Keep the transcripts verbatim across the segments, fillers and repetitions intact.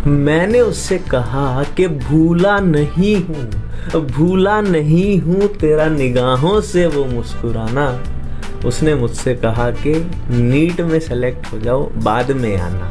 मैंने उससे कहा कि भूला नहीं हूँ, भूला नहीं हूँ तेरा निगाहों से वो मुस्कुराना। उसने मुझसे कहा कि नीट में सेलेक्ट हो जाओ, बाद में आना।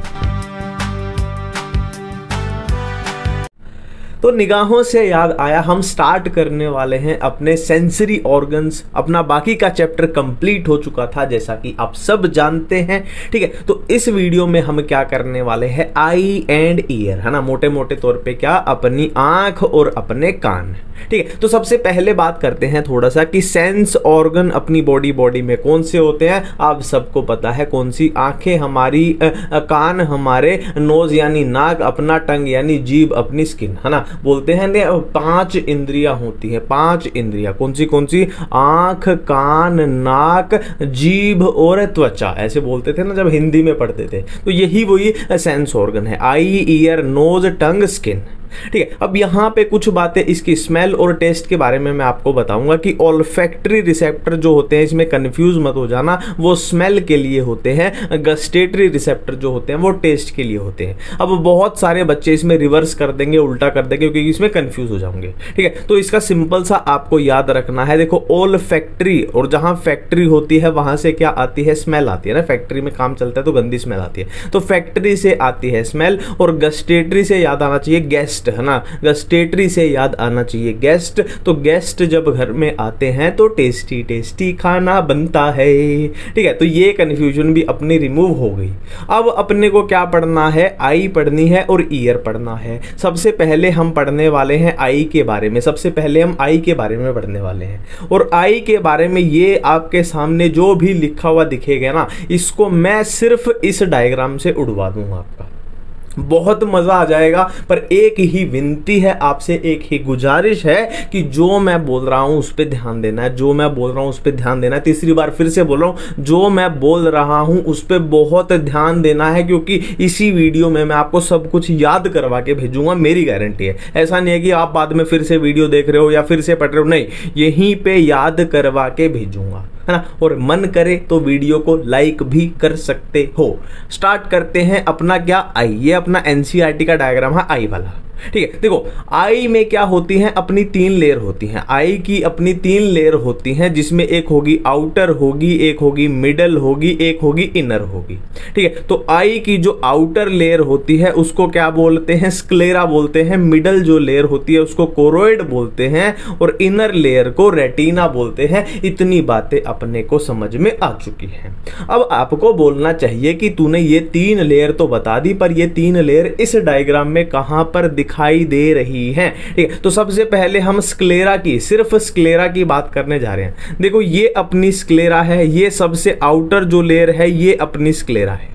तो निगाहों से याद आया, हम स्टार्ट करने वाले हैं अपने सेंसरी ऑर्गन्स। अपना बाकी का चैप्टर कंप्लीट हो चुका था जैसा कि आप सब जानते हैं, ठीक है। तो इस वीडियो में हम क्या करने वाले हैं, आई एंड ईयर, है ना, मोटे मोटे तौर पे क्या, अपनी आंख और अपने कान, ठीक है। तो सबसे पहले बात करते हैं थोड़ा सा कि सेंस ऑर्गन अपनी बॉडी बॉडी में कौन से होते हैं। आप सबको पता है कौन सी, आंखें हमारी, आ, आ, कान हमारे, नोज यानी नाक, अपना टंग यानी जीभ, अपनी स्किन, है ना। बोलते हैं ने पांच इंद्रियां होती है, पांच इंद्रियां कौन सी कौन सी, आंख, कान, नाक, जीभ और त्वचा, ऐसे बोलते थे ना जब हिंदी में पढ़ते थे। तो यही वही सेंस ऑर्गन है, eye, ear, nose, tongue, skin, ठीक है। अब यहाँ पे कुछ बातें इसकी स्मेल और टेस्ट के बारे में मैं आपको बताऊंगा कि ऑल्फैक्टरी रिसेप्टर जो होते हैं, इसमें कंफ्यूज मत हो जाना, वो स्मेल के लिए होते हैं। गस्टेटरी रिसेप्टर जो होते हैं वो टेस्ट के लिए होते हैं। अब बहुत सारे बच्चे इसमें रिवर्स कर देंगे, उल्टा कर देंगे, क्योंकि इसमें कंफ्यूज हो जाओगे, ठीक है। तो इसका सिंपल सा आपको याद रखना है, देखो ऑल्फैक्टरी, और जहां फैक्ट्री होती है वहां से क्या आती है, स्मेल आती है ना। फैक्ट्री में काम चलता है तो गंदी स्मेल आती है, तो फैक्ट्री से आती है स्मेल। और गस्टेटरी से याद आना चाहिए गेस्ट, है ना, गस्टेटरी से याद आना चाहिए गेस्ट। तो गेस्ट जब घर में आते हैं तो टेस्टी टेस्टी खाना बनता है, ठीक है। तो ये कंफ्यूजन भी अपनी रिमूव हो गई। अब अपने को क्या पढ़ना है, आई पढ़नी है और ईयर पढ़ना है। सबसे पहले हम पढ़ने वाले हैं आई के बारे में, सबसे पहले हम आई के बारे में पढ़ने वाले हैं। और आई के बारे में ये आपके सामने जो भी लिखा हुआ दिखेगा ना, इसको मैं सिर्फ इस डायग्राम से उड़वा दूंगा, आपका बहुत मजा आ जाएगा। पर एक ही विनती है आपसे, एक ही गुजारिश है कि जो मैं बोल रहा हूं उस पर ध्यान देना है, जो मैं बोल रहा हूं उस पर ध्यान देना है। तीसरी बार फिर से बोल रहा हूं, जो मैं बोल रहा हूं उस पर बहुत ध्यान देना है, क्योंकि इसी वीडियो में मैं आपको सब कुछ याद करवा के भेजूंगा, मेरी गारंटी है। ऐसा नहीं है कि आप बाद में फिर से वीडियो देख रहे हो या फिर से पढ़ रहे हो, नहीं, यहीं पे याद करवा के भेजूंगा, है ना। और मन करे तो वीडियो को लाइक भी कर सकते हो। स्टार्ट करते हैं अपना क्या, आई, ये अपना एनसीईआरटी का डायग्राम है आई वाला, ठीक है। देखो आई में क्या होती हैं, अपनी तीन लेयर होती हैं। आई की अपनी तीन लेयर होती हैं, जिसमें एक होगी आउटर होगी, एक होगी मिडल होगी, एक होगी इनर होगी, ठीक है। तो आई की जो आउटर लेयर होती है उसको क्या बोलते हैं, स्क्लेरा बोलते हैं। मिडल जो लेयर होती है उसको कोरोइड बोलते हैं, और इनर लेयर को रेटिना बोलते हैं। इतनी बातें अपने को समझ में आ चुकी हैं। अब आपको बोलना चाहिए कि तूने ये तीन लेयर तो बता दी, पर ये तीन लेयर इस डायग्राम में कहां पर दिखाई दे रही हैं, ठीक है। तो सबसे पहले हम स्क्लेरा की, सिर्फ स्क्लेरा की बात करने जा रहे हैं। देखो ये अपनी स्क्लेरा है, ये सबसे आउटर जो लेयर है ये अपनी स्क्लेरा है।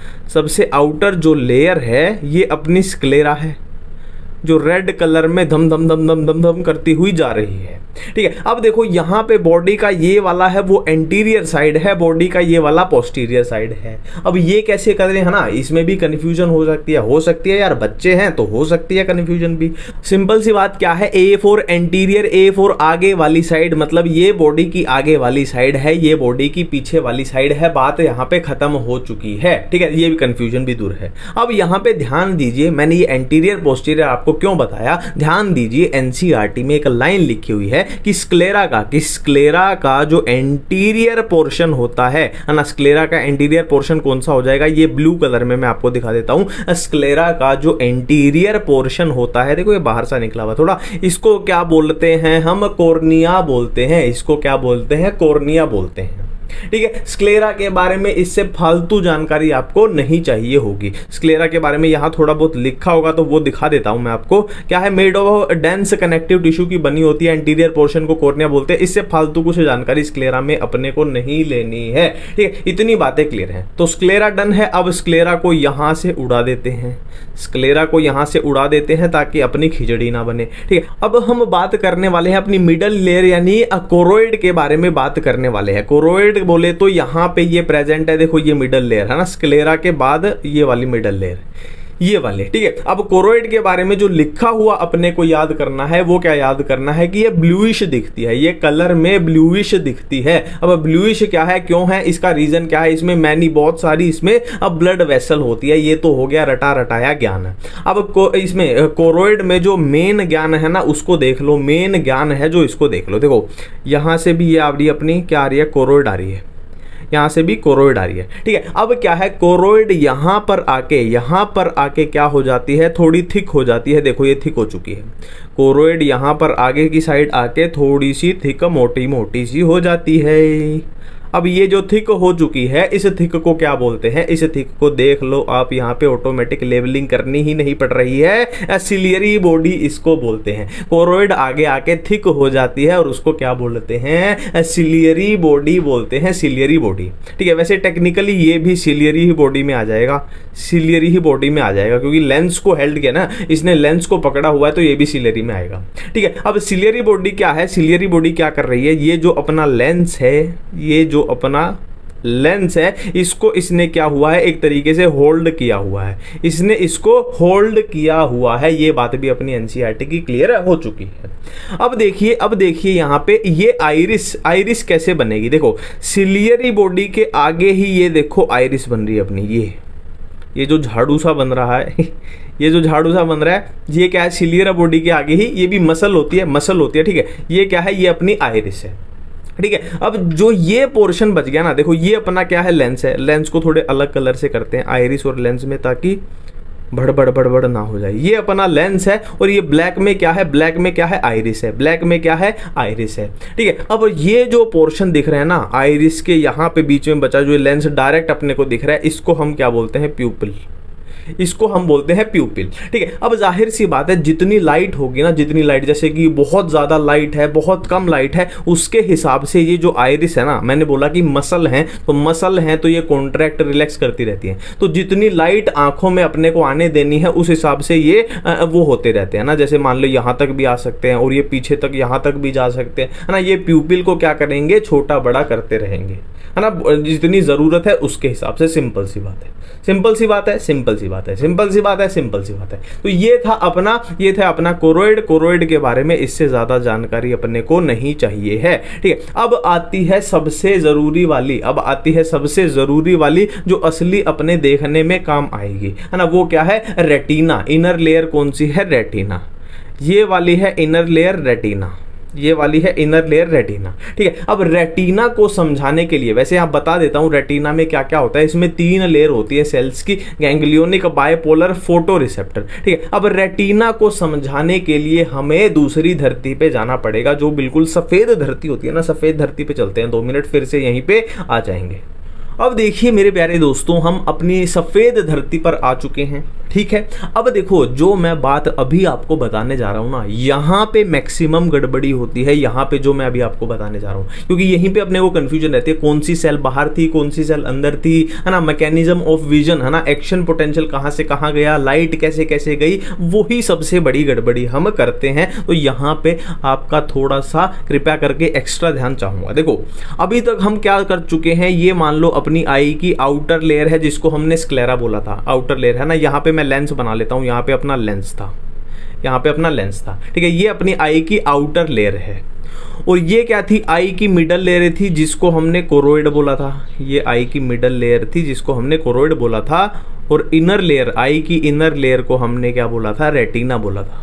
सबसे आउटर जो लेयर है ये अपनी स्क्लेरा है, जो रेड कलर में धम धम धम धम धम धम करती हुई जा रही है, ठीक है। अब देखो यहाँ पे बॉडी का ये वाला है वो एंटीरियर साइड है, बॉडी का ये वाला पोस्टीरियर साइड है। अब ये कैसे कर रहे हैं ना, इसमें भी कंफ्यूजन हो सकती है, हो सकती है यार, बच्चे हैं तो हो सकती है कंफ्यूजन भी। सिंपल सी बात क्या है, A for anterior, A for आगे वाली साइड, मतलब ये बॉडी की आगे वाली साइड है, ये बॉडी की पीछे वाली साइड है। बात यहाँ पे खत्म हो चुकी है, ठीक है। ये भी कंफ्यूजन भी दूर है। अब यहाँ पे ध्यान दीजिए, मैंने ये एंटीरियर पोस्टीरियर आपको क्यों बताया, ध्यान दीजिए। एनसीईआरटी में एक लाइन लिखी हुई है कि स्क्लेरा का कि स्क्लेरा का जो एंटीरियर पोर्शन होता है ना, स्क्लेरा का एंटीरियर पोर्शन कौन सा हो जाएगा, ये ब्लू कलर में मैं आपको दिखा देता हूं। स्क्लेरा का जो एंटीरियर पोर्शन होता है, देखो ये बाहर से निकला हुआ थोड़ा, इसको क्या बोलते हैं हम, कॉर्निया बोलते हैं। इसको क्या बोलते हैं, कॉर्निया बोलते हैं, ठीक है। स्क्लेरा के बारे में इससे फालतू जानकारी आपको नहीं चाहिए होगी। स्क्लेरा के बारे में यहां थोड़ा बहुत लिखा होगा तो वो दिखा देता हूं मैं आपको। क्या है, made of dense connective tissue की बनी होती है, एंटीरियर पोर्शन को कॉर्निया बोलते हैं। इससे फालतू कुछ जानकारी स्क्लेरा में अपने को नहीं लेनी है, ठीक है। इतनी बातें क्लियर हैं। तो स्क्लेरा डन है। अब स्क्लेरा को यहां से उड़ा देते हैं, स्क्लेरा को यहां से उड़ा देते हैं ताकि अपनी खिचड़ी ना बने, ठीक है। अब हम बात करने वाले हैं अपनी मिडल लेयर यानी कोरोइड के बारे में बात करने वाले हैं। कोरोइड बोले तो यहां पे ये प्रेजेंट है, देखो ये मिडल लेयर है ना, स्क्लेरा के बाद ये वाली मिडल लेयर, ये वाले, ठीक है। अब कोरोइड के बारे में जो लिखा हुआ अपने को याद करना है वो क्या याद करना है कि ये ब्लूइश दिखती है, ये कलर में ब्लूइश दिखती है। अब ब्लूइश क्या है, क्यों है, इसका रीजन क्या है, इसमें मैनी बहुत सारी इसमें अब ब्लड वेसल होती है। ये तो हो गया रटा रटाया ज्ञान। अब को, इसमें कोरोइड में जो मेन ज्ञान है ना उसको देख लो, मेन ज्ञान है जो इसको देख लो। देखो यहां से भी ये आ रही है अपनी क्या आ रही है, कोरोइड आ रही है, यहां से भी कोरोइड आ रही है, ठीक है। अब क्या है, कोरोइड यहां पर आके यहां पर आके क्या हो जाती है, थोड़ी थिक हो जाती है। देखो ये थिक हो चुकी है, कोरोइड यहां पर आगे की साइड आके थोड़ी सी थिक मोटी मोटी सी हो जाती है। अब ये जो थिक हो चुकी है, इस थिक को क्या बोलते हैं, इस थिक को देख लो आप, यहाँ पे ऑटोमेटिक लेवलिंग करनी ही नहीं पड़ रही है, सिलियरी बॉडी इसको बोलते हैं। कोरोइड आगे आके थिक हो जाती है और उसको क्या बोलते हैं, सिलियरी बॉडी बोलते हैं, सिलियरी बॉडी, ठीक है। वैसे टेक्निकली ये भी सिलियरी ही बॉडी में आ जाएगा, सिलियरी ही बॉडी में आ जाएगा, क्योंकि लेंस को हेल्ड किया ना इसने, लेंस को पकड़ा हुआ है तो ये भी सिलियरी में आएगा, ठीक है। अब सिलियरी बॉडी क्या है, सिलियरी बॉडी क्या कर रही है, ये जो अपना लेंस है, ये जो अपना लेंस है, इसको इसने क्या हुआ है, एक तरीके से होल्ड किया हुआ है, इसने इसको होल्ड किया हुआ है। ये बात भी अपनी एनसीईआरटी की क्लियर हो चुकी है। अब देखिए, अब देखिए यहां पे ये आइरिस, आइरिस कैसे बनेगी, देखो सिलियरी बॉडी के आगे ही ये देखो आइरिस बन रही है अपनी, ये ये जो झाड़ू सा बन रहा है ये जो झाड़ू सा बन रहा है, ये क्या है, सिलियरी बॉडी के आगे ही ये भी मसल होती है, मसल होती है, ठीक है। ये क्या है, ये अपनी आइरिस है, ठीक है। अब जो ये पोर्शन बच गया ना, देखो ये अपना क्या है, लेंस है। लेंस को थोड़े अलग कलर से करते हैं आइरिस और लेंस में, ताकि भड़बड़ भड़बड़ ना हो जाए। ये अपना लेंस है और ये ब्लैक में क्या है, ब्लैक में क्या है, आइरिस है, ब्लैक में क्या है, आइरिस है, ठीक है। अब ये जो पोर्शन दिख रहा है ना आइरिस के यहाँ पे बीच में बचा, जो लेंस डायरेक्ट अपने को दिख रहा है, इसको हम क्या बोलते हैं, प्यूपिल, इसको हम बोलते हैं प्यूपिल, ठीक है। अब जाहिर सी बात है, जितनी लाइट होगी ना, जितनी लाइट, जैसे कि बहुत ज़्यादा लाइट है, बहुत कम लाइट है, उसके हिसाब से ये जो आइरिस है ना, मैंने बोला कि मसल है, तो मसल है तो ये कॉन्ट्रैक्ट रिलैक्स करती रहती है। तो जितनी लाइट आंखों में अपने को आने देनी है उस हिसाब से ये वो होते रहते हैं ना। जैसे मान लो यहाँ तक भी आ सकते हैं और ये पीछे तक, यहाँ तक भी जा सकते हैं, है ना। ये प्यूपिल को क्या करेंगे, छोटा बड़ा करते रहेंगे, है ना, जितनी ज़रूरत है उसके हिसाब से। सिंपल सी बात है, सिंपल सी बात है, सिंपल सी बात है, सिंपल सी बात है, सिंपल सी बात है। तो ये था अपना, ये था अपना कोरोइड। कोरोइड के बारे में इससे ज्यादा जानकारी अपने को नहीं चाहिए है, ठीक है। अब आती है सबसे जरूरी वाली, अब आती है सबसे जरूरी वाली जो असली अपने देखने में काम आएगी, है ना। वो क्या है, रेटिना। इनर लेयर कौन सी है, रेटिना। ये वाली है इनर लेयर, रेटिना। ये वाली है इनर लेयर, रेटिना, ठीक है। अब रेटिना को समझाने के लिए वैसे यहाँ बता देता हूँ रेटिना में क्या क्या होता है। इसमें तीन लेयर होती है सेल्स की, गैंग्लियोनिक, बायपोलर, फोटो रिसेप्टर, ठीक है। अब रेटिना को समझाने के लिए हमें दूसरी धरती पे जाना पड़ेगा, जो बिल्कुल सफेद धरती होती है ना। सफेद धरती पे चलते हैं, दो मिनट फिर से यहीं पे आ जाएंगे। अब देखिए मेरे प्यारे दोस्तों, हम अपनी सफेद धरती पर आ चुके हैं, ठीक है। अब देखो जो मैं बात अभी आपको बताने जा रहा हूं ना, यहां पे मैक्सिमम गड़बड़ी होती है। यहां पे जो मैं अभी आपको बताने जा रहा हूं, क्योंकि यहीं पे अपने को कंफ्यूजन रहती है, कौन सी सेल बाहर थी, कौन सी सेल अंदर थी, है ना। मैकेनिज्म ऑफ विजन, है ना, एक्शन पोटेंशियल कहां से कहां गया, लाइट कैसे कैसे गई, वही सबसे बड़ी गड़बड़ी हम करते हैं। तो यहां पे आपका थोड़ा सा कृपया करके एक्स्ट्रा ध्यान चाहूंगा। देखो अभी तक हम क्या कर चुके हैं, ये मान लो अपनी आई की आउटर लेयर है, जिसको हमने स्क्लेरा बोला था, आउटर लेयर, है ना। यहाँ पे मैं लेंस बना लेता हूँ, यहाँ पे अपना लेंस था, यहाँ पे अपना लेंस था, ठीक है। ये अपनी आई की आउटर लेयर है। और ये क्या थी, आई की मिडल लेयर थी, जिसको हमने कोरोइड बोला था। ये आई की मिडल लेयर थी, जिसको हमने कोरोइड बोला था। और इनर लेयर, आई की इनर लेयर को हमने क्या बोला था, रेटिना बोला था।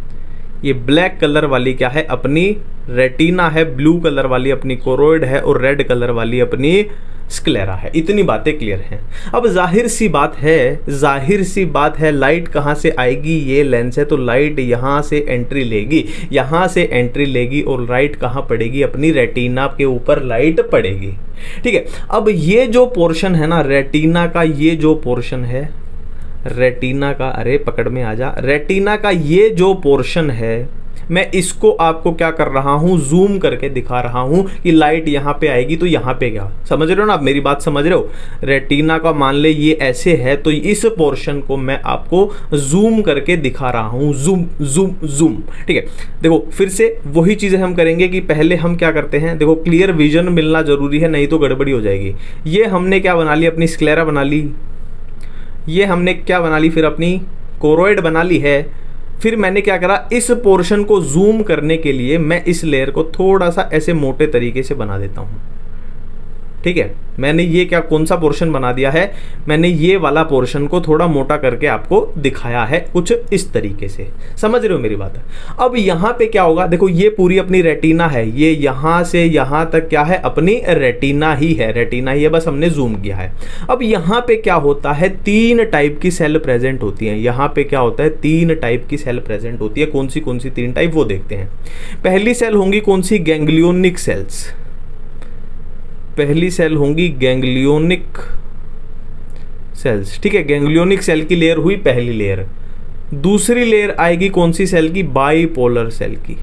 ये ब्लैक कलर वाली क्या है, अपनी रेटिना है, ब्लू कलर वाली अपनी कोरोइड है, और रेड कलर वाली अपनी स्क्लेरा है। इतनी बातें क्लियर हैं। अब जाहिर सी बात है, जाहिर सी बात है, लाइट कहाँ से आएगी, ये लेंस है तो लाइट यहाँ से एंट्री लेगी, यहाँ से एंट्री लेगी, और लाइट कहाँ पड़ेगी, अपनी रेटिना के ऊपर लाइट पड़ेगी, ठीक है। अब ये जो पोर्शन है ना रेटिना का, ये जो पोर्शन है रेटिना का, अरे पकड़ में आ जा, रेटिना का ये जो पोर्शन है, मैं इसको आपको क्या कर रहा हूं, जूम करके दिखा रहा हूं कि लाइट यहां पे आएगी तो यहां पे क्या, समझ रहे हो ना आप, मेरी बात समझ रहे हो। रेटिना का मान ले ये ऐसे है, तो इस पोर्शन को मैं आपको जूम करके दिखा रहा हूं, जूम जूम जूम, ठीक है। देखो फिर से वही चीजें हम करेंगे कि पहले हम क्या करते हैं, देखो क्लियर विजन मिलना जरूरी है, नहीं तो गड़बड़ी हो जाएगी। ये हमने क्या बना ली, अपनी स्क्लेरा बना ली। ये हमने क्या बना ली, फिर अपनी कोरोइड बना ली है। फिर मैंने क्या करा, इस पोर्शन को जूम करने के लिए मैं इस लेयर को थोड़ा सा ऐसे मोटे तरीके से बना देता हूँ, ठीक है। मैंने ये क्या कौन सा पोर्शन बना दिया है, मैंने ये वाला पोर्शन को थोड़ा मोटा करके आपको दिखाया है कुछ इस तरीके से, समझ रहे हो मेरी बात। अब यहाँ पे क्या होगा, देखो ये पूरी अपनी रेटिना है, ये यहाँ से यहाँ तक क्या है, अपनी रेटिना ही है, रेटिना ही है, बस हमने जूम किया है। अब यहाँ पे क्या होता है, तीन टाइप की सेल प्रेजेंट होती है। यहाँ पे क्या होता है, तीन टाइप की सेल प्रेजेंट होती है। कौन सी कौन सी तीन टाइप, वो देखते हैं। पहली सेल होंगी कौन सी, गैंग्लियोनिक सेल्स। पहली सेल होंगी गैंग्लियोनिक सेल्स, ठीक है। गैंग्लियोनिक सेल की लेयर हुई पहली लेयर। दूसरी लेयर आएगी कौन सी सेल की, बाइपोलर सेल की।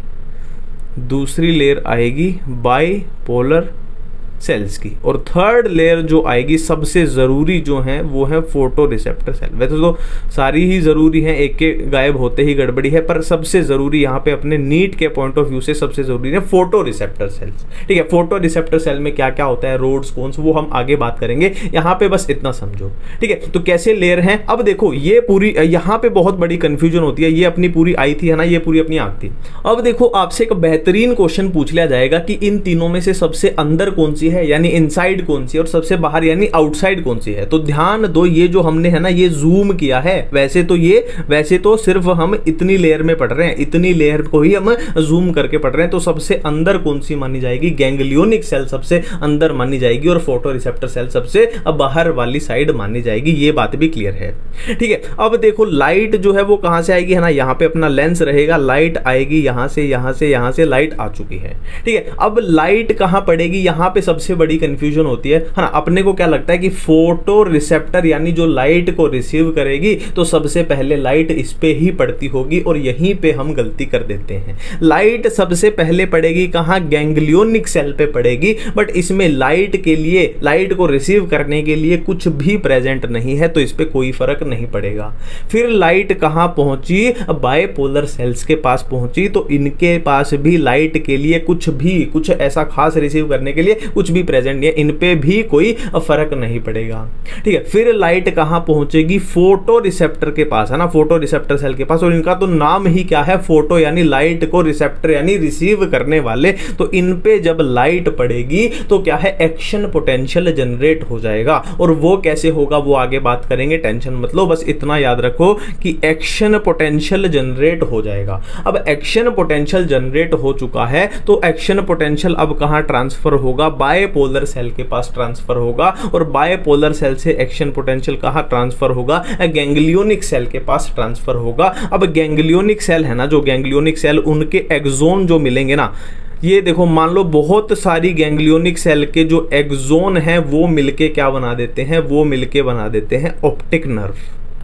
दूसरी लेयर आएगी बाइपोलर सेल्स की। और थर्ड लेयर जो आएगी सबसे ज़रूरी जो है वो है फोटो रिसेप्टर सेल। वैसे तो सारी ही ज़रूरी हैं, एक के गायब होते ही गड़बड़ी है, पर सबसे ज़रूरी यहाँ पे अपने नीट के पॉइंट ऑफ व्यू से सबसे ज़रूरी है फोटो रिसेप्टर सेल्स, ठीक है। फोटो रिसेप्टर सेल में क्या क्या होता है, रोड्स कोन्स, वो हम आगे बात करेंगे, यहाँ पे बस इतना समझो, ठीक है। तो कैसे लेयर हैं, अब देखो ये पूरी, यहाँ पे बहुत बड़ी कंफ्यूजन होती है। ये अपनी पूरी आई थी है ना, ये पूरी अपनी आँख थी। अब देखो आपसे एक बेहतरीन क्वेश्चन पूछ लिया जाएगा कि इन तीनों में से सबसे अंदर कौन सी है, यानी इनसाइड कौन सी है, और सबसे बाहर यानी आउटसाइड कौन सी है। तो ध्यान दो, ये जो हमने है ना ये जूम किया है, वैसे तो ये वैसे तो सिर्फ हम इतनी लेयर में पढ़ रहे हैं, इतनी लेयर को ही हम जूम करके पढ़ रहे हैं। तो सबसे अंदर कौन सी मानी जाएगी, गैंग्लियोनिक सेल सबसे अंदर मानी जाएगी, और फोटो रिसेप्टर सेल सबसे बाहर वाली साइड मानी जाएगी। ये बात भी क्लियर है, ठीक है। अब देखो लाइट जो है वो कहां से आएगी, है ना, यहाँ पे अपना लेंस रहेगा, लाइट आएगी यहां से, यहां से, यहां से लाइट आ चुकी है, ठीक है। अब लाइट कहां पड़ेगी, यहां पे सबसे बड़ी कंफ्यूजन होती है है ना। अपने को क्या लगता है कि फोटो रिसेप्टर यानी जो लाइट को रिसीव करेगी, तो सबसे पहले लाइट इस पे ही पड़ती होगी, और यहीं पे हम गलती कर देते हैं। लाइट सबसे पहले पड़ेगी कहां, गैंग्लियोनिक सेल पे पड़ेगी, बट इसमें लाइट के लिए, लाइट को रिसीव करने के लिए कुछ भी प्रेजेंट नहीं है, तो इस पे कोई फर्क नहीं पड़ेगा। फिर लाइट कहां पहुंची, बाइपोलर सेल्स के पास पहुंची, तो इनके पास भी लाइट के लिए कुछ भी, कुछ ऐसा खास रिसीव करने के लिए कुछ भी प्रेजेंट नहीं है, इन पे भी कोई फर्क नहीं पड़ेगा, ठीक है। फिर लाइट कहां पहुंचेगी, फोटो रिसेप्टर के पास, है ना, फोटो रिसेप्टर सेल के पास, और इनका तो नाम ही क्या है, फोटो, यानी लाइट को रिसेप्टर यानी रिसीव करने वाले। तो इन पे जब लाइट पड़ेगी तो क्या है, एक्शन पोटेंशियल जनरेट हो जाएगा, और वो कैसे होगा वो आगे बात करेंगे, टेंशन मत लो, बस इतना याद रखो कि एक्शन पोटेंशियल जनरेट हो जाएगा। अब एक्शन पोटेंशियल जनरेट हो चुका है, तो एक्शन पोटेंशियल अब कहां ट्रांसफर होगा, बाइपोलर सेल के पास ट्रांसफर होगा, और बाइपोलर सेल से एक्शन पोटेंशियल कहां ट्रांसफर होगा, गैंग्लियोनिक सेल के पास ट्रांसफर होगा। अब गैंग्लियोनिक सेल है ना, जो गैंग्लियोनिक सेल, उनके एक्सोन जो मिलेंगे ना, ये देखो मान लो बहुत सारी गैंग्लियोनिक सेल के जो एक्सोन हैं वो मिलके क्या बना देते हैं, वो मिलके बना देते हैं ऑप्टिक नर्व,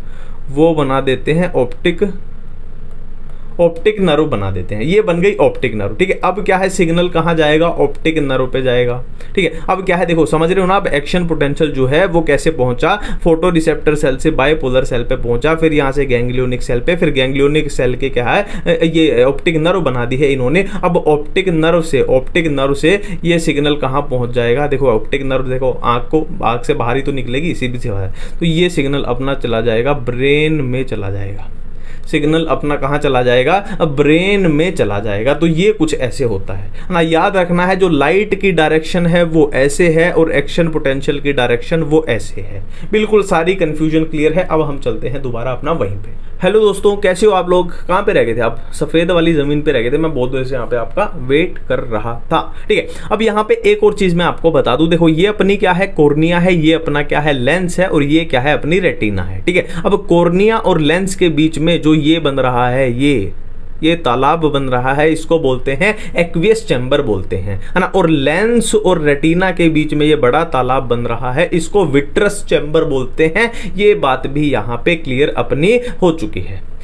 वो बना देते हैं ऑप्टिक ऑप्टिक नर्व बना देते हैं। ये बन गई ऑप्टिक नर्व, ठीक है। अब क्या है, सिग्नल कहां जाएगा, ऑप्टिक नर्व पे जाएगा, ठीक है। अब क्या है, देखो समझ रहे हो ना, अब एक्शन पोटेंशियल जो है वो कैसे पहुंचा, फोटो रिसेप्टर सेल से बाइपोलर सेल पे पहुंचा, फिर यहां से गैंग्लियोनिक सेल पे, फिर गैंग्लियोनिक सेल के क्या है, ये ऑप्टिक नर्व बना दी है इन्होंने। अब ऑप्टिक नर्व से, ऑप्टिक नर्व से ये सिग्नल कहां पहुंच जाएगा, देखो ऑप्टिक नर्व, देखो आंख को, आंख से बाहर ही तो निकलेगी, सीधी सी बात है। तो ये सिग्नल अपना चला जाएगा ब्रेन में, चला जाएगा सिग्नल अपना कहाँ चला जाएगा, ब्रेन में चला जाएगा। तो ये कुछ ऐसे होता है ना, याद रखना है, जो लाइट की डायरेक्शन है वो ऐसे है, और एक्शन पोटेंशियल की डायरेक्शन वो ऐसे है। बिल्कुल सारी कंफ्यूजन क्लियर है। अब हम चलते हैं दोबारा अपना वहीं पे। हेलो दोस्तों, कैसे हो आप लोग, कहाँ पे रह गए थे आप, सफेद वाली जमीन पे रह गए थे, मैं बहुत देर से यहाँ पे आपका वेट कर रहा था, ठीक है। अब यहाँ पे एक और चीज मैं आपको बता दूं, देखो ये अपनी क्या है, कॉर्निया है, ये अपना क्या है, लेंस है, और ये क्या है, अपनी रेटिना है, ठीक है। अब कॉर्निया और लेंस के बीच में जो ये बन रहा है, ये ये तालाब बन रहा है, इसको बोलते हैं एक्वियस चैम्बर बोलते हैं, है ना। और लेंस और रेटिना के बीच में ये बड़ा तालाब बन रहा है, इसको विट्रस चैम्बर बोलते हैं। ये बात भी यहाँ पे क्लियर अपनी हो चुकी है।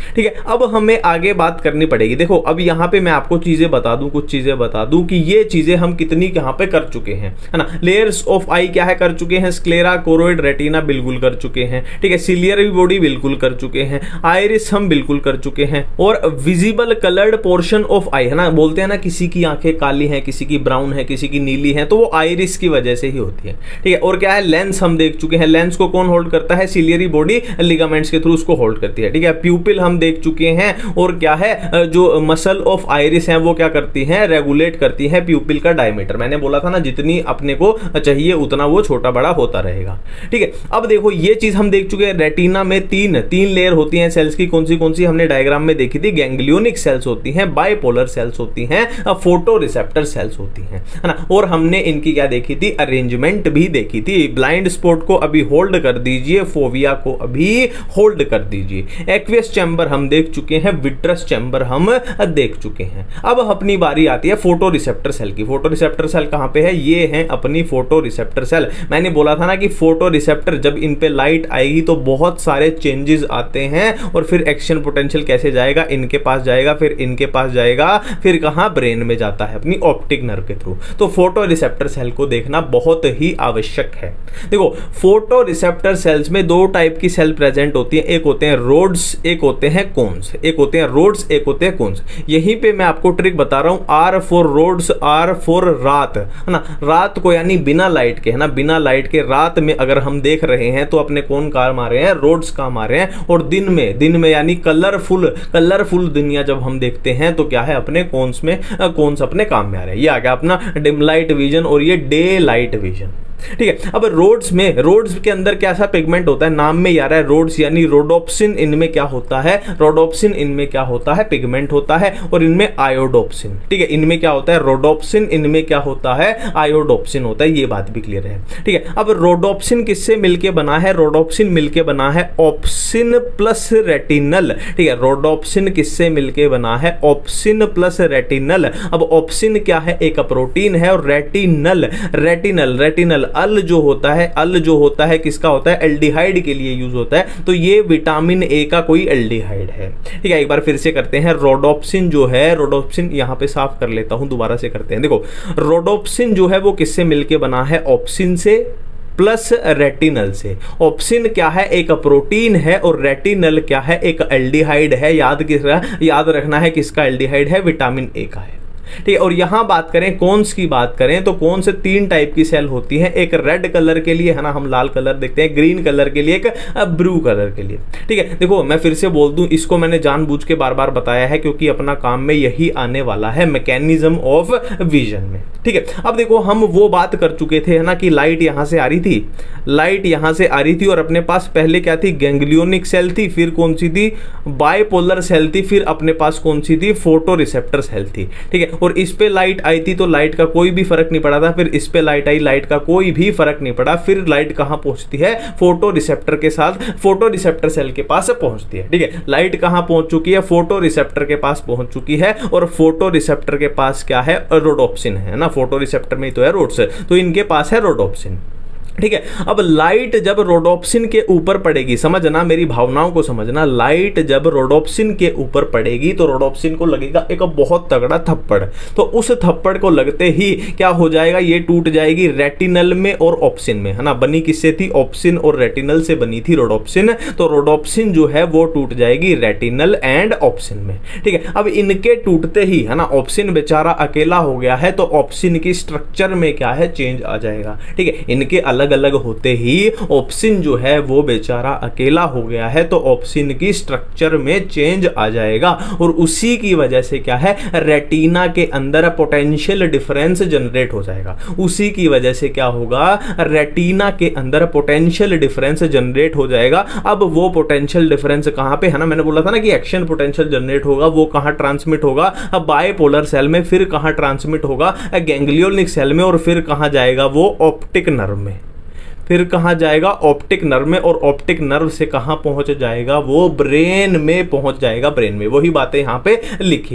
ठीक है, अब हमें आगे बात करनी पड़ेगी। देखो अब यहाँ पे मैं आपको चीजें बता दूं, कुछ चीजें बता दूं कि ये चीजें हम कितनी यहाँ पे कर चुके हैं, है ना। लेयर्स ऑफ आई क्या है, कर चुके हैं। स्क्लेरा, कोरोइड, रेटिना बिल्कुल कर चुके हैं। ठीक है, सिलियरी बॉडी बिल्कुल कर चुके हैं। आइरिस हम बिल्कुल कर चुके हैं। और visible coloured portion of eye, है ना, बोलते हैं ना किसी की आंखें काली हैं, किसी की ब्राउन है, किसी की नीली है, तो वो आइरिस की वजह से ही होती है। ठीक है, और क्या है, लेंस हम देख चुके हैं। लेंस को कौन होल्ड करता है, सिलियरी बॉडी लिगामेंट्स के थ्रू उसको होल्ड करती है। ठीक है, प्यूपिल हम देख चुके हैं। और क्या है, जो मसल ऑफ आइरिस है वो क्या करती है, रेगुलेट करती है प्यूपिल का डायमीटर। मैंने बोला था ना जितनी अपने को चाहिए उतना वो छोटा बड़ा होता रहेगा। ठीक है, अब देखो ये चीज हम देख चुके हैं। रेटिना में तीन तीन लेयर होती हैं सेल्स की, कौन सी कौन सी हमने डायग्राम में देखी थी। गैंग्लियोनिक सेल्स होती हैं, बाइपोलर सेल्स होती हैं, फोटो रिसेप्टर सेल्स होती हैं, है ना। और हमने इनकी क्या देखी थी, अरेंजमेंट भी देखी थी। ब्लाइंड स्पॉट को अभी होल्ड कर दीजिए, फोविया को अभी होल्ड कर दीजिए। एक्वियस चैम्बर हम देख चुके हैं, विट्रस चैम्बर हम देख चुके हैं। अब अपनी बारी आती है फोटो रिसेप्टर सेल की। फोटो रिसेप्टर सेल कहां पे है, ये है अपनी फोटो रिसेप्टर सेल। मैंने बोला था ना कि फोटो रिसेप्टर जब इन पे लाइट आएगी तो बहुत सारे चेंजेस आते हैं, और फिर एक्शन पोटेंशियल कैसे जाएगा, इनके पास जाएगा, फिर इनके पास जाएगा, फिर कहां, ब्रेन में जाता है अपनी ऑप्टिक नर्व के थ्रू। तो फोटो रिसेप्टर सेल को देखना बहुत ही आवश्यक है। देखो फोटो रिसेप्टर सेल्स में दो टाइप की सेल प्रेजेंट होती है, एक होते हैं रोड्स, एक होते हैं कोन्स। एक होते हैं रोड्स, एक होते हैं कोन्स। यहीं पे मैं आपको ट्रिक बता रहा हूं, R for rods, R for रात, है ना। रात को यानी बिना लाइट के, है ना, बिना लाइट के रात में अगर हम देख रहे हैं तो अपने कौन काम आ रहे हैं, रोड्स काम आ रहे हैं। और दिन में, दिन में यानी कलरफुल कलरफुल दुनिया जब हम देखते हैं तो क्या है, अपने कोन्स में, कोन्स अपने काम में आ रहे हैं। ये आ गया अपना डिम लाइट विजन और ये डे लाइट विजन। ठीक है, अब रोड्स में, रोड्स के अंदर कैसा पिगमेंट होता है, नाम में आ रहा है रोड्स यानी रोडोप्सिन। इनमें क्या होता है, रोडोप्सिन, इनमें क्या होता है, पिगमेंट होता है। और इनमें आयोडोप्सिन। ठीक है, इनमें क्या होता है, रोडोप्सिन, इनमें क्या होता है, आयोडोप्सिन होता है। ये बात भी क्लियर है। ठीक है, अब रोडोप्सिन किससे मिलके बना है, रोडोप्सिन मिलके बना है ऑप्सिन प्लस रेटिनल। ठीक है, रोडोप्सिन किससे मिलके बना है, ऑप्सिन प्लस रेटिनल। अब ऑप्सिन क्या है, एक प्रोटीन है, और रेटिनल, रेटिनल रेटिनल अल जो होता है, अल जो होता है किसका होता है, एल्डिहाइड के लिए यूज होता है। तो ये विटामिन ए का कोई एल्डिहाइड है। ठीक है, एक बार फिर से करते हैं। रोडोप्सिन जो है, रोडोप्सिन यहां पे साफ कर लेता हूं, दोबारा से करते हैं। देखो रोडोप्सिन जो है वो किससे मिलके बना है, ऑप्सिन से प्लस रेटिनल से। ऑप्सिन क्या है, एक प्रोटीन है, और रेटिनल क्या है, एक एल्डिहाइड है। याद किस याद रखना है किसका एल्डिहाइड है, विटामिन ए का है। ठीक है, और यहां बात करें कोन्स की बात करें तो कोन्स तीन टाइप की सेल होती है। एक रेड कलर के लिए, है ना, हम लाल कलर देखते हैं, ग्रीन कलर के लिए, एक ब्लू कलर के लिए। ठीक है, देखो मैं फिर से बोल दूं, इसको मैंने जानबूझ के बार बार बताया है क्योंकि अपना काम में यही आने वाला है, मैकेनिज्म ऑफ विजन में। ठीक है, अब देखो हम वो बात कर चुके थे, है ना, कि लाइट यहां से आ रही थी, लाइट यहां से आ रही थी, और अपने पास पहले क्या थी, गैंग्लियोनिक सेल थी, फिर कौन सी थी, बाइपोलर सेल थी, फिर अपने पास कौन सी थी, फोटो रिसेप्टर सेल थी। ठीक है, और इस पे लाइट आई थी तो लाइट का कोई भी फर्क नहीं पड़ा था, फिर इस पे लाइट आई, लाइट का कोई भी फर्क नहीं पड़ा, फिर लाइट कहां पहुंचती है, फोटो रिसेप्टर के साथ, फोटो रिसेप्टर सेल के पास पहुंचती है। ठीक है, लाइट कहां पहुंच चुकी है, फोटो रिसेप्टर के पास पहुंच चुकी है, और फोटो रिसेप्टर के पास क्या है, रोडोप्सिन है ना, फोटो रिसेप्टर में ही तो है रोड्स, तो इनके पास है रोडोप्सिन। ठीक है, अब लाइट जब रोडोप्सिन के ऊपर पड़ेगी, समझना मेरी भावनाओं को समझना, लाइट जब रोडोप्सिन के ऊपर पड़ेगी तो रोडोप्सिन को लगेगा एक बहुत तगड़ा थप्पड़। तो उस थप्पड़ को लगते ही क्या हो जाएगा, ये टूट जाएगी रेटिनल में और ऑप्सिन में, है ना। बनी किससे थी, ऑप्सिन और रेटिनल से बनी थी रोडोप्सिन, तो रोडोप्सिन जो है वो टूट जाएगी रेटिनल एंड ऑप्सिन में। ठीक है, अब इनके टूटते ही, है ना, ऑप्सिन बेचारा अकेला हो गया है, तो ऑप्सिन की स्ट्रक्चर में क्या है, चेंज आ जाएगा। ठीक है, इनके अलग अलग होते ही ऑप्सिन जो है वो बेचारा अकेला हो गया है, तो ऑप्सिन की स्ट्रक्चर में चेंज आ जाएगा, और उसी की वजह से क्या है, रेटिना के अंदर पोटेंशियल डिफरेंस जनरेट हो जाएगा। उसी की वजह से क्या होगा, रेटिना के अंदर पोटेंशियल डिफरेंस जनरेट हो जाएगा। अब वो पोटेंशियल डिफरेंस कहां पे है ना, मैंने बोला था ना कि एक्शन पोटेंशियल जनरेट होगा, वो कहां ट्रांसमिट होगा, अब बाइपोलर सेल में, फिर कहां ट्रांसमिट होगा, गैंग्लियोनिक सेल में, और फिर कहां जाएगा वो, ऑप्टिक नर्व में। फिर कहाँ जाएगा, ऑप्टिक नर्व में, और ऑप्टिक नर्व से कहाँ पहुंच जाएगा वो, ब्रेन में पहुंच जाएगा, ब्रेन में। वही बातें यहाँ पे लिखी गई हैं।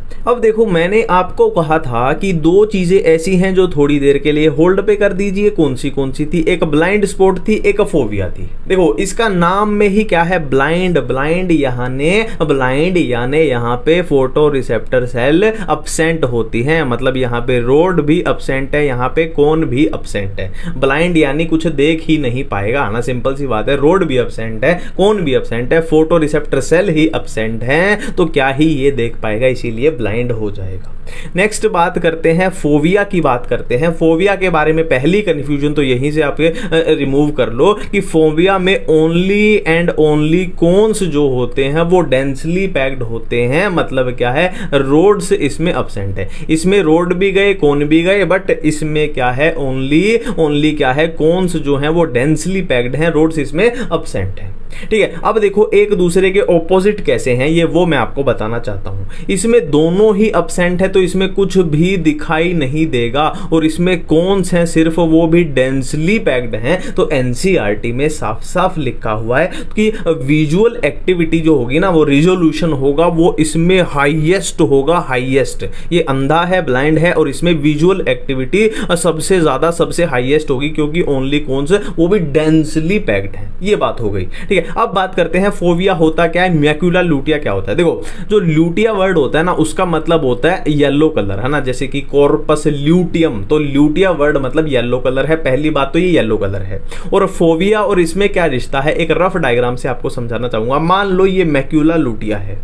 अब देखो, मैंने आपको कहा था कि दो चीजें ऐसी हैं जो थोड़ी देर के लिए होल्ड पे कर दीजिए। कौन सी कौन सी थी? एक ब्लाइंड स्पॉट थी, एक फोबिया थी। देखो, इसका नाम में ही क्या है? ब्लाइंड। ब्लाइंड यानी ब्लाइंड यानी यहाँ पे फोटो रिसेप्टर सेल अब्सेंट होती हैं, मतलब यहाँ पे रोड भी अब्सेंट है, यहाँ पे कोन भी अब्सेंट है। ब्लाइंड यानी कुछ देख ही नहीं पाएगा ना, सिंपल सी बात है। रोड भी अब्सेंट है, कोन भी अब्सेंट है, फोटो रिसेप्टर सेल ही अब्सेंट है, तो क्या ही ये देख पाएगा, इसीलिए ब्लाइंड हो जाएगा। नेक्स्ट बात करते हैं फोबिया की बात करते हैं। फोबिया के बारे में पहली कंफ्यूजन तो यहीं से आपके रिमूव कर लो कि फोबिया में ओनली एंड ओनली कोन्स जो होते हैं वो डेंसली पैक्ड होते हैं। मतलब क्या है? रोड्स इसमें अब्सेंट है। इसमें रोड भी गए, कोन भी गए, बट इसमें क्या है? ओनली ओनली क्या है? कोन्स जो हैं वो डेंसली पैक्ड हैं, रोड्स इसमें अब्सेंट है। ठीक है, अब देखो एक दूसरे के ऑपोजिट कैसे हैं ये वो मैं आपको बताना चाहता हूं। इसमें दोनों ही अब्सेंट है तो इसमें कुछ भी दिखाई नहीं देगा, और इसमें कौन हैं सिर्फ वो भी डेंसली पैक्ड हैं। तो एनसीईआरटी में साफ साफ लिखा हुआ है कि विजुअल एक्टिविटी जो होगी ना, वो रिजोल्यूशन होगा, वो इसमें हाईएस्ट होगा, हाईएस्ट। ये अंधा है, ब्लाइंड है, और इसमें विजुअल एक्टिविटी सबसे ज्यादा सबसे हाईएस्ट होगी, क्योंकि ओनली कौन से वो भी डेंसली पैक्ड है। ये बात हो गई। ठीक है, अब बात करते हैं फोबिया होता क्या है, मैक्यूला लूटिया क्या होता है। देखो, जो लूटिया वर्ड होता है ना, उसका मतलब होता है येलो कलर, है ना, जैसे कि कॉर्पस ल्यूटियम, तो लूटिया वर्ड मतलब येलो कलर है। पहली बात तो ये येलो कलर है। और फोबिया और इसमें क्या रिश्ता है, एक रफ डायग्राम से आपको समझाना चाहूंगा। मान लो ये मैक्यूला लूटिया है,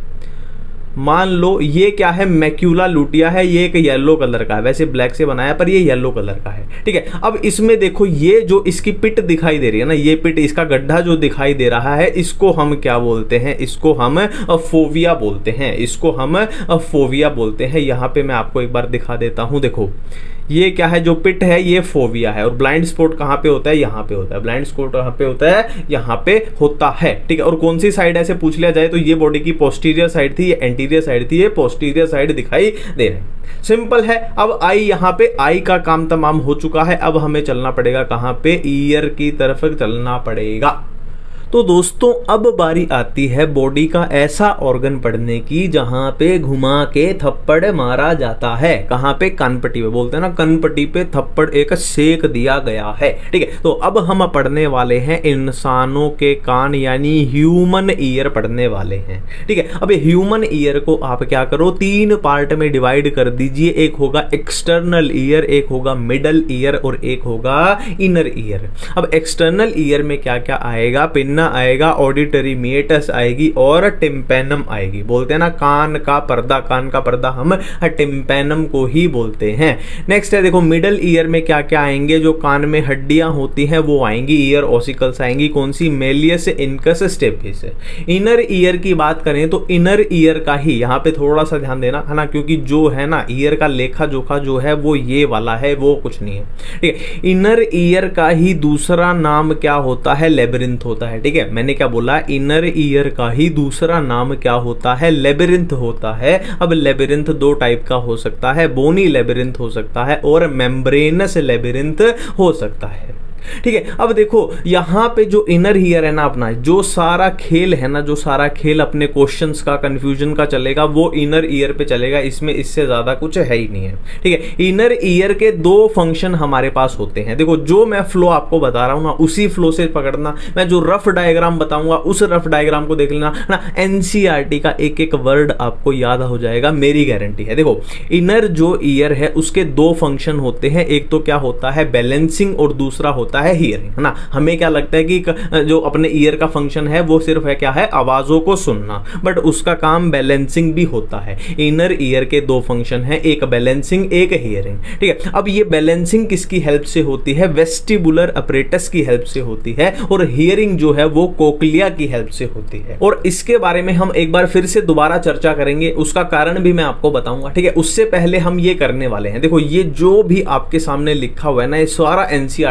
मान लो ये क्या है, मैक्यूला लूटिया है, ये एक येलो कलर का है, वैसे ब्लैक से बनाया पर ये येलो कलर का है। ठीक है, अब इसमें देखो ये जो इसकी पिट दिखाई दे रही है ना, ये पिट, इसका गड्ढा जो दिखाई दे रहा है, इसको हम क्या बोलते हैं, इसको हम फोबिया बोलते हैं, इसको हम फोबिया बोलते हैं। यहां पे मैं आपको एक बार दिखा देता हूं। देखो ये क्या है, जो पिट है ये फोबिया है, और ब्लाइंड स्पॉट कहां पे होता है, यहां पे होता है। ब्लाइंड स्पॉट कहां पे होता है, यहां पे होता है। ठीक है, और कौन सी साइड ऐसे पूछ लिया जाए तो ये बॉडी की पोस्टीरियर साइड थी, ये एंटीरियर साइड थी, ये पोस्टीरियर साइड दिखाई दे रहे हैं। सिंपल है। अब आई, यहां पे आई का काम तमाम हो चुका है। अब हमें चलना पड़ेगा कहां पे, ईयर की तरफ चलना पड़ेगा। तो दोस्तों अब बारी आती है बॉडी का ऐसा ऑर्गन पढ़ने की जहां पे घुमा के थप्पड़ मारा जाता है। कहां पे, कनपट्टी पे, बोलते हैं ना कनपट्टी पे थप्पड़ एक सेक दिया गया है। ठीक है, तो अब हम पढ़ने वाले हैं इंसानों के कान, यानी ह्यूमन ईयर पढ़ने वाले हैं। ठीक है, अब ह्यूमन ईयर को आप क्या करो, तीन पार्ट में डिवाइड कर दीजिए। एक होगा एक्सटर्नल ईयर, एक होगा मिडल ईयर, और एक होगा इनर ईयर। अब एक्सटर्नल ईयर में क्या क्या आएगा, पिन्ना आएगा, ऑडिटरी मेटस आएगी, और टिम्पैनम आएगी। बोलते हैं ना कान का पर्दा, कान का पर्दा हम टिम्पैनम को ही बोलते हैं। नेक्स्ट है देखो, मिडल ईयर में क्या क्या आएंगे, जो कान में हड्डियां होती हैं वो आएंगी, ईयर ऑसिकल्स आएंगी। कौन सी, malleus, incus, stapes. Inner ear की बात करें तो इनर ईयर का ही यहां पे थोड़ा सा ध्यान देना है ना, क्योंकि जो है ना ईयर का लेखा जोखा जो है वो ये वाला है, वो कुछ नहीं है। ठीक है, इनर ईयर का ही दूसरा नाम क्या होता है, लेबिरिंथ होता है। ठीक है, मैंने क्या बोला, इनर ईयर का ही दूसरा नाम क्या होता है, लेबिरिंथ होता है। अब लेबिरिंथ दो टाइप का हो सकता है, बोनी लेबिरिंथ हो सकता है, और मेम्ब्रेनस लेबिरिंथ हो सकता है। ठीक है, अब देखो यहां पे जो इनर ईयर है ना अपना, जो सारा खेल है ना, जो सारा खेल अपने क्वेश्चंस का, कंफ्यूजन का चलेगा, वो इनर ईयर पे चलेगा। इसमें इससे ज्यादा कुछ है ही नहीं है। ठीक है, इनर ईयर के दो फंक्शन हमारे पास होते हैं। देखो जो मैं फ्लो आपको बता रहा हूं ना, उसी फ्लो से पकड़ना। मैं जो रफ डायग्राम बताऊंगा उस रफ डायग्राम को देख लेना ना, एनसीईआरटी का एक एक वर्ड आपको याद हो जाएगा, मेरी गारंटी है। देखो इनर जो ईयर है उसके दो फंक्शन होते हैं, एक तो क्या होता है बैलेंसिंग, और दूसरा होता है हियरिंग, है ना। हमें क्या लगता है कि जो अपने ईयर का फंक्शन है वो सिर्फ है क्या है, आवाजों को सुनना, बट उसका काम बैलेंसिंग भी होता है। इनर ईयर के दो फंक्शन है, एक बैलेंसिंग, एक हियरिंग। ठीक है, अब ये बैलेंसिंग किसकी हेल्प से होती है, वेस्टिबुलर अपरेटस की हेल्प से होती है, और हियरिंग जो है वो कोक्लिया की हेल्प से होती है। और इसके बारे में हम एक बार फिर से दोबारा चर्चा करेंगे, उसका कारण भी मैं आपको बताऊंगा। ठीक है, उससे पहले हम ये करने वाले हैं, देखो ये जो भी आपके सामने लिखा हुआ है ना, ये सारा एनसीईआरटी से निकल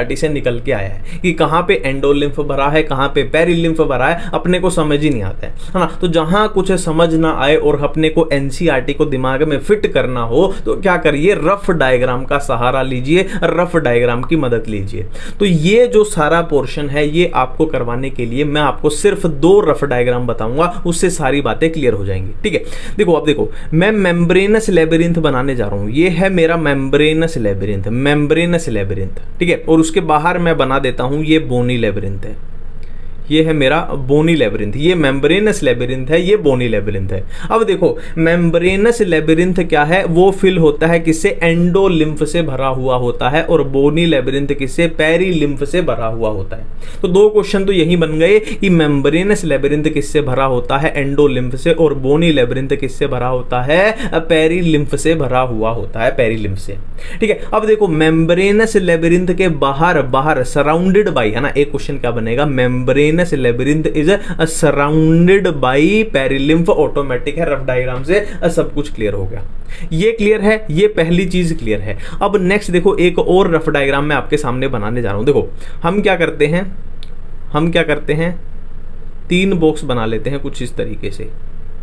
निकल के आया है कि कहाँ पे एंडोलिम्फ भरा है, कहाँ पे पेरिलिम्फ भरा है, अपने को समझ ही नहीं आता है, है ना। तो जहां कुछ समझ ना आए और अपने को एनसीईआरटी को दिमाग में फिट करना हो तो क्या करिए, रफ डायग्राम का सहारा लीजिए, रफ डायग्राम की मदद लीजिए। तो ये जो सारा पोर्शन है ये आपको करवाने के लिए मैं आपको सिर्फ दो रफ डायग्राम बताऊंगा, उससे सारी बातें क्लियर हो जाएंगी, ठीक है। देखो अब देखो, मैं मेम्ब्रेनस लेबिरिंथ बनाने जा रहा हूं, ये है मेरा मेम्ब्रेनस लेबिरिंथ, मेम्ब्रेनस लेबिरिंथ, ठीक है। और उसके बाहर मैं बना देता हूं ये बोनी लेबिरिंथ है, ये है मेरा बोनी लेबिरिंथ, ये मेम्ब्रेनस लेबिरिंथ है, ये बोनी लेबिरिंथ है। अब देखो मेम्ब्रेनस लेबिरिंथ क्या है, वो फिल होता है किससे, एंडोलिम्फ से भरा हुआ होता है, और बोनी लेबिरिंथ किससे, पेरिलिम्फ से भरा हुआ होता है। तो दो क्वेश्चन तो यही बन गए कि मेम्ब्रेनस लेबिरिंथ किससे भरा होता है, एंडोलिम्फ से, और बोनी लेबिरिंथ किससे भरा होता है, पेरिलिम्फ से भरा हुआ होता है, पेरिलिम्फ से, ठीक है। अब देखो मेम्ब्रेनस लेबिरिंथ के बाहर बाहर सराउंडेड बाई, है ना, एक क्वेश्चन क्या बनेगा, membranous labyrinth is surrounded by perilymph, automatic है, रफ डायग्राम से सब कुछ क्लियर हो गया। ये क्लियर है, ये पहली चीज क्लियर है। अब नेक्स्ट देखो, एक और रफ डायग्राम मैं आपके सामने बनाने जा रहा हूं। देखो हम क्या करते हैं, हम क्या करते हैं, तीन बॉक्स बना लेते हैं कुछ इस तरीके से,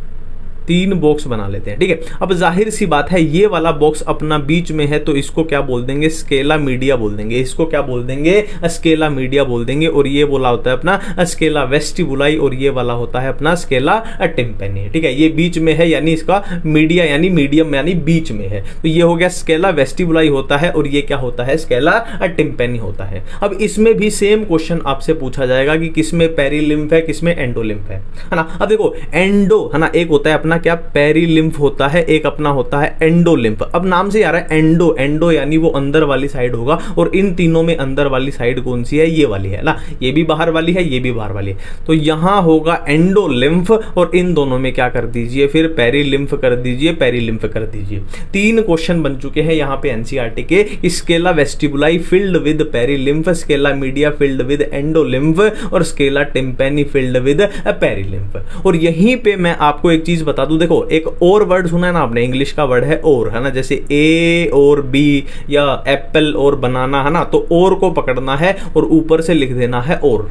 तीन बॉक्स बना लेते हैं, ठीक है। अब जाहिर सी बात है ये वाला बॉक्स अपना बीच में है तो इसको क्या बोल देंगे, स्केला मीडिया बोल देंगे, इसको क्या बोल देंगे, स्केला मीडिया बोल देंगे। और ये बोला होता है अपना स्केला वेस्टिबुलाई, और ये वाला होता है अपना स्केला टिम्पेनी, ठीक है। ये बीच में है यानी इसका मीडिया यानी मीडियम यानी बीच में है, तो ये हो गया स्केला वेस्टिबुलाई होता है, और ये क्या होता है, स्केला टिम्पेनी होता है। अब इसमें भी सेम क्वेश्चन आपसे पूछा जाएगा कि किसमें पेरिलिम्फ है, किसमें एंडोलिम्फ है, है ना। अब देखो एंडो, है ना, एक होता है अपना क्या, पेरिलिम्फ होता है, एक अपना होता है एंडोलिम्फ। अब नाम से आ रहा है एंडो, एंडो यानी वो अंदर वाली साइड होगा, और इन तीनों में अंदर वाली साइड कौन सी है, ये वाली है ना, ये भी बाहर वाली है, ये भी बाहर वाली है, तो यहां होगा एंडोलिम्फ, और इन दोनों में क्या कर दीजिए, फिर पेरिलिम्फ कर दीजिए, पेरिलिम्फ कर दीजिए। तीन क्वेश्चन बन चुके हैं यहां पे एनसीईआरटी के, scala vestibuli filled with perilymph, scala media filled with endolymph, और scala tympani filled with perilymph. और यहीं पे मैं आपको एक चीज बता दूं, देखो एक और वर्ड सुना है ना आपने, इंग्लिश का वर्ड है और, है ना, जैसे ए और बी या एप्पल और बनाना, है ना, तो और को पकड़ना है और ऊपर से लिख देना है और,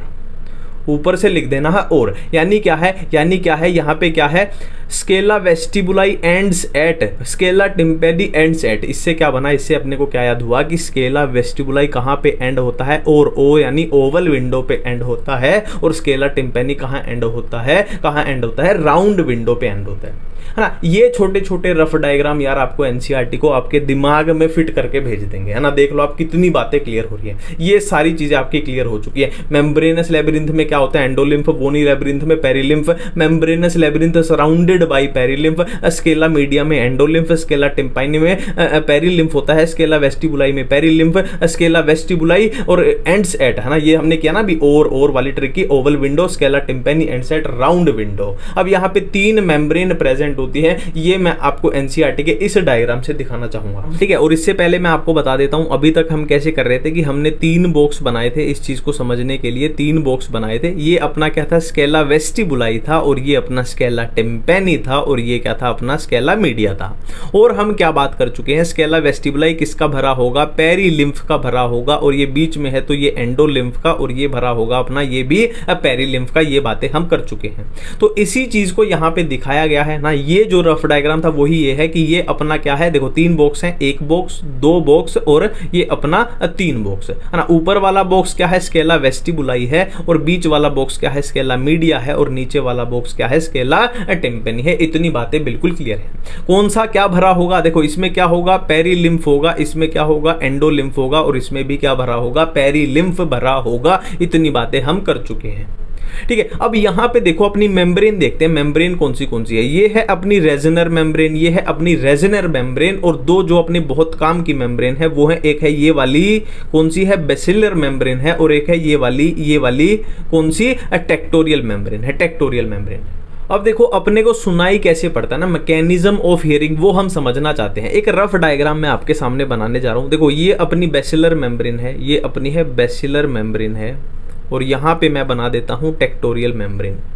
ऊपर से लिख देना है और, यानी क्या है, यानी क्या है, यहां पे क्या है, scala vestibuli ends at, scala tympani ends at. इससे क्या बना, इससे अपने को क्या याद हुआ कि स्केला वेस्टिबुलाई कहां पे एंड होता है, और ओ यानी ओवल विंडो पे एंड होता है, और स्केला टिम्पेनी कहां एंड होता है, कहां एंड होता है, राउंड विंडो पे एंड होता है, है ना। ये छोटे छोटे रफ डायग्राम यार आपको एनसीईआरटी को आपके दिमाग में फिट करके भेज देंगे, है ना। देख लो आप कितनी बातें क्लियर हो रही हैं, ये सारी चीजें आपकी क्लियर हो चुकी है। मेम्ब्रेनस लेबिरिंथ में क्या होता है, एंडोलिम्फ, बोनी लेबिरिंथ में perilymph, membranous labyrinth surrounded by perilymph, scala media में एंडोलिम्फ, स्केला टिम्पेनी में पेरिलिम्फ होता है, स्केला वेस्टिबुलाई में पेरिलिम्फ, स्केला वेस्टिबुलाई और एंड्स एट, है ना, ये हमने किया ना अभी, और और वाली ट्रिक की, oval window, scala tympani ends at, round window. अब यहाँ पे तीन मेम्ब्रेन प्रेजेंट होती है, ये मैं आपको एनसीईआरटी के इस डायग्राम से दिखाना चाहूंगा, ठीक है। और इससे पहले मैं आपको बता देता हूं अभी तक हम कैसे कर रहे थे कि हमने तीन बॉक्स बनाए थे, इस चीज को समझने के लिए तीन बॉक्स बनाए थे। ये अपना क्या था, स्केला वेस्टिबुलाई था, और ये अपना स्केला टिम्पेनी था, और ये क्या था, अपना स्केला मीडिया था। और हम क्या बात कर चुके हैं, स्केला वेस्टिबुलाई किसका भरा होगा, पेरिलिम्फ का भरा होगा, और ये बीच में है तो ये एंडोलिम्फ का, और ये भरा होगा अपना ये भी पेरिलिम्फ का। ये बातें हम कर चुके हैं, तो इसी चीज को यहां पे दिखाया गया है ना। ये जो रफ डायग्राम था वही ये है कि ये अपना क्या है, देखो तीन बॉक्स हैं, एक बॉक्स, दो बॉक्स, और ये अपना तीन बॉक्स, है ना। ऊपर वाला बॉक्स क्या है, स्केला वेस्टिबुलाई है, और बीच वाला बॉक्स क्या है, स्केला मीडिया है, और नीचे वाला बॉक्स क्या है, स्केला टिम्पेनी है। इतनी बातें बिल्कुल क्लियर है। कौन सा क्या भरा होगा, देखो इसमें क्या होगा, पेरिलिम्फ होगा, इसमें क्या होगा, एंडोलिम्फ होगा, और इसमें भी क्या भरा होगा, पेरिलिम्फ भरा होगा। इतनी बातें हम कर चुके हैं, ठीक है। अब यहां पे देखो अपनी मेम्ब्रेन देखते हैं, मेम्ब्रेन कौन सी कौन सी है। ये है अपनी रेजनर मेम्ब्रेन, ये है अपनी रेजनर मेम्ब्रेन, और दो जो अपनी बहुत काम की मेम्ब्रेन है वो है, एक है ये वाली कौन सी है, बेसिलर मेम्ब्रेन है, और एक है ये वाली, ये वाली कौन सी, टेक्टोरियल मेम्ब्रेन है, टेक्टोरियल मेम्ब्रेन। अब देखो अपने को सुनाई कैसे पड़ता है ना, मैकेनिज्म ऑफ हियरिंग, वो हम समझना चाहते हैं। एक रफ डायग्राम मैं आपके सामने बनाने जा रहा हूं। देखो ये अपनी बेसिलर मेम्ब्रेन है, ये अपनी है बेसिलर मेम्ब्रेन है, और यहां पे मैं बना देता हूं टेक्टोरियल मेम्ब्रेन।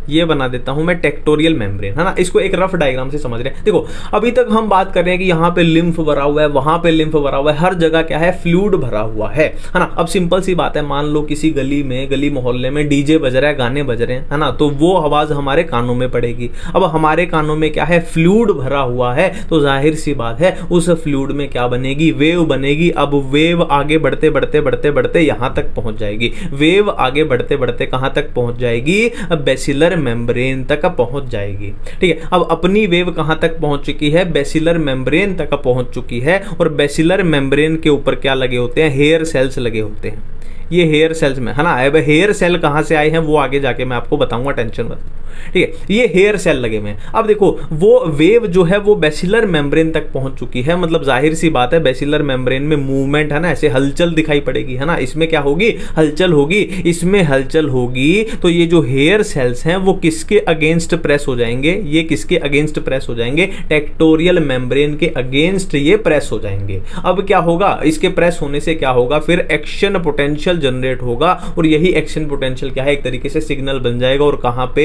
ये बना देता हूं मैं टेक्टोरियल मेम्ब्रेन, है ना। इसको एक रफ डायग्राम से समझ रहे हैं। देखो अभी तक हम बात कर रहे हैं कि यहाँ पे लिम्फ भरा हुआ है, वहां पे लिम्फ भरा हुआ है, हर जगह क्या है, फ्लूइड भरा हुआ है, है ना। अब सिंपल सी बात है, मान लो किसी गली में, गली मोहल्ले में डीजे बज रहा है, गाने बज रहे हैं, है ना, तो वो आवाज हमारे कानों में पड़ेगी। अब हमारे कानों में क्या है, फ्लूइड भरा हुआ है, तो जाहिर सी बात है उस फ्लूइड में क्या बनेगी, वेव बनेगी। अब वेव आगे बढ़ते बढ़ते बढ़ते बढ़ते यहां तक पहुंच जाएगी। वेव आगे बढ़ते बढ़ते कहां तक पहुंच जाएगी, बेसिलर मेम्ब्रेन तक पहुंच जाएगी। ठीक है, अब अपनी वेव कहां तक पहुंच चुकी है, बेसिलर मेम्ब्रेन तक पहुंच चुकी है। और बेसिलर मेम्ब्रेन के ऊपर क्या लगे होते हैं, हेयर सेल्स लगे होते हैं। ये हेयर सेल्स में, है ना। अब हेयर सेल कहां से आए हैं वो आगे जाके मैं आपको बताऊंगा, टेंशन मत। ठीक है, ये हेयर सेल लगे हुए हैं। अब देखो वो वेव जो है वो बेसिलर मेम्ब्रेन तक पहुंच चुकी है, मतलब जाहिर सी बात है बेसिलर मेम्ब्रेन में मूवमेंट, है ना, ऐसे हलचल दिखाई पड़ेगी, है ना। इसमें क्या होगी, हलचल होगी। इसमें हलचल होगी तो ये जो हेयर सेल्स हैं वो किसके अगेंस्ट प्रेस हो जाएंगे, ये किसके अगेंस्ट प्रेस हो जाएंगे, टेक्टोरियल मेम्ब्रेन के अगेंस्ट ये प्रेस हो जाएंगे। अब क्या होगा, इसके प्रेस होने से क्या होगा, फिर एक्शन पोटेंशियल जनरेट होगा। और यही एक्शन पोटेंशियल क्या है, एक तरीके से सिग्नल बन जाएगा और कहां पे,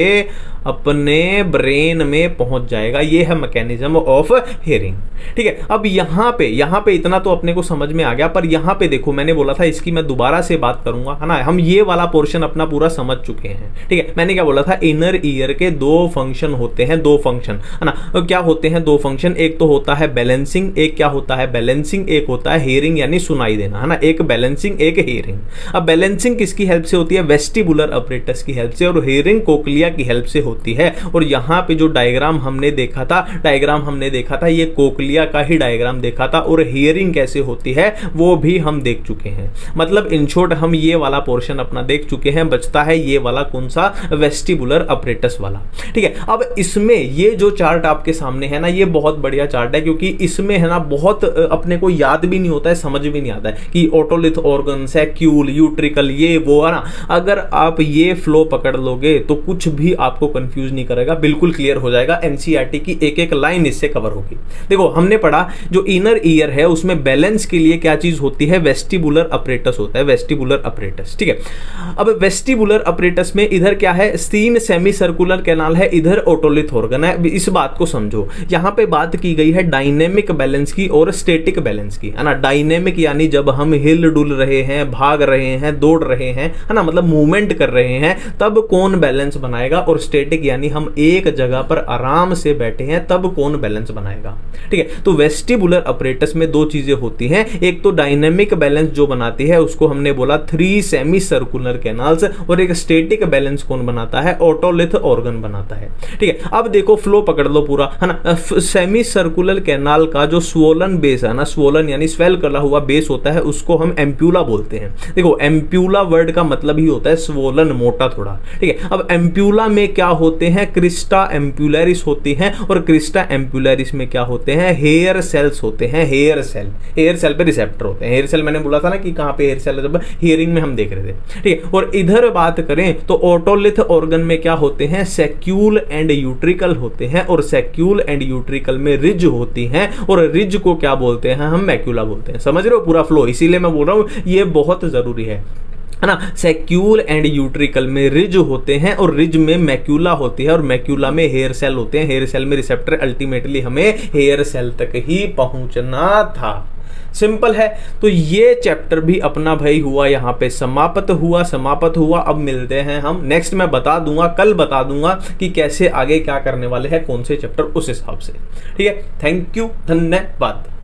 अपने ब्रेन में पहुंच जाएगा। ये है मैकेनिज्म ऑफ हियरिंग। ठीक है, अब यहां पे यहां पे इतना तो अपने को समझ में आ गया, पर यहां पे देखो मैंने बोला था इसकी मैं दोबारा से बात करूंगा, है ना। हम ये वाला पोर्शन अपना पूरा समझ चुके हैं। ठीक है, मैंने क्या बोला था, इनर ईयर के दो फंक्शन होते हैं, दो फंक्शन, है ना। तो क्या होते हैं दो फंक्शन, एक तो होता है बैलेंसिंग, एक क्या होता है बैलेंसिंग, एक होता है हियरिंग यानी सुनाई देना, है ना। एक बैलेंसिंग एक हियरिंग। अब बैलेंसिंग किसकी हेल्प से होती है, वेस्टिबुलर अपरेटस की हेल्प से, और हियरिंग कोक्लिया की हेल्प से होती है। और यहां पे जो डायग्राम हमने देखा था, डायग्राम हमने देखा था ये कोक्लिया का ही डायग्राम देखा था, और हियरिंग कैसे होती है वो भी हम देख चुके हैं। मतलब इन शॉर्ट हम ये वाला पोर्शन अपना देख चुके हैं, बचता है ये वाला कौन सा, वेस्टिबुलर अपरेटस वाला। ठीक है, अब इसमें ये जो चार्ट आपके सामने है ना, ये बहुत बढ़िया चार्ट है, क्योंकि इसमें है ना बहुत अपने को याद भी नहीं होता है, समझ भी नहीं आता है कि ओटोलिथ ऑर्गन, सैक्यूल, यूट्रिकल, ये वो, है ना। अगर आप ये फ्लो पकड़ लोगे तो कुछ भी आपको कंफ्यूज नहीं करेगा, बिल्कुल क्लियर हो जाएगा। एनसीईआरटी की एक एक लाइन इससे कवर होगी। देखो हमने पढ़ा जो इनर ईयर है उसमें बैलेंस के लिए क्या चीज होती है, वेस्टिबुलर अपरेटस होता है, वेस्टिबुलर अपरेटस। ठीक है, अब वेस्टिबुलर अपरेटस में इधर क्या है, तीन सेमी सर्कुलर कैनाल है, इधर ओटोलिथ ऑर्गन है। इस बात को समझो, यहां पे बात की गई है डायनेमिक बैलेंस की और स्टैटिक बैलेंस की, है ना। डायनेमिक यानी जब हम हिल डुल रहे हैं, भाग रहे हैं, दौड़ रहे हैं, है ना, मतलब मूवमेंट कर रहे हैं, तब कौन बैलेंस बनाएगा। और स्टैटिक यानी हम एक जगह पर आराम से बैठे हैं, तब कौन बैलेंस बनाएगा। ठीक है, तो वेस्टिबुलर अपरेटस में दो चीजें होती हैं, एक तो डायनेमिक बैलेंस जो बनाती है उसको हमने बोला थ्री सेमी सर्कुलर कैनाल्स, और एक स्टैटिक बैलेंस कौन बनाता है, ओटोलिथ ऑर्गन बनाता है। ठीक है, अब देखो फ्लो पकड़ लो पूरा, है ना। सेमी सर्कुलर कैनाल का जो स्वोलन बेस है ना, स्वोलन यानी स्वेल करा हुआ बेस होता है, उसको हम एम्प्यूला बोलते हैं। देखो एम्प्यूला वर्ड का मतलब ही होता है स्वोलन, मोटा थोड़ा। ठीक है, अब एम्प्यूला में क्या होते हैं, क्रिस्टा एम्प्यूलरिस होती हैं, और क्रिस्टा एम्प्यूलरिस में क्या होते हैं, हेयर सेल्स होते हैं, हेयर सेल। हेयर सेल पे रिसेप्टर होते हैं। हेयर सेल मैंने बोला था ना कि कहां पे हेयर सेल, जब हियरिंग में हम देख रहे थे। ठीक है, और इधर बात करें तो ओटोलिथ ऑर्गन में क्या होते हैं, सैक्यूल एंड यूट्रिकल होते हैं, और सैक्यूल एंड यूट्रिकल में रिज होती हैं, और रिज को क्या बोलते हैं, हम मैक्यूला बोलते हैं। समझ रहे हो पूरा फ्लो, इसीलिए मैं बोल रहा हूं ये बहुत जरूरी है, है ना। सैक्यूल एंड यूट्रिकल में रिज होते हैं, और रिज में मैक्यूला होती है, और मैक्यूला में हेयर सेल होते हैं। हेयर सेल में रिसेप्टर, अल्टीमेटली हमें हेयर सेल तक ही पहुंचना था। सिंपल है। तो ये चैप्टर भी अपना भाई हुआ यहाँ पे समाप्त हुआ समाप्त हुआ अब मिलते हैं हम नेक्स्ट। मैं बता दूंगा, कल बता दूंगा कि कैसे आगे क्या करने वाले हैं, कौन से चैप्टर, उस हिसाब से। ठीक है, थैंक यू, धन्यवाद।